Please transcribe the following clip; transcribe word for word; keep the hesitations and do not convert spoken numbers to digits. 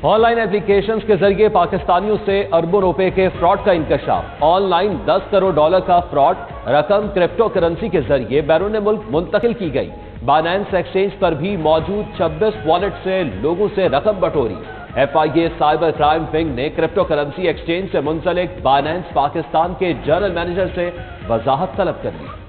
Online applications के जरिए पाकिस्तानियों से अरबों रुपए के फ्रॉड का इंकशाफ। ऑनलाइन दस करोड़ डॉलर का फ्रॉड, रकम क्रिप्टो करेंसी के जरिए बैरून मुल्क मुंतकिल की गई। बाइनेंस एक्सचेंज पर भी मौजूद छब्बीस वॉलेट से लोगों से रकम बटोरी। F I A cyber crime wing ने क्रिप्टो करेंसी एक्सचेंज से मुंसलिक बाइनेंस पाकिस्तान के जनरल मैनेजर से वजाहत तलब कर ली।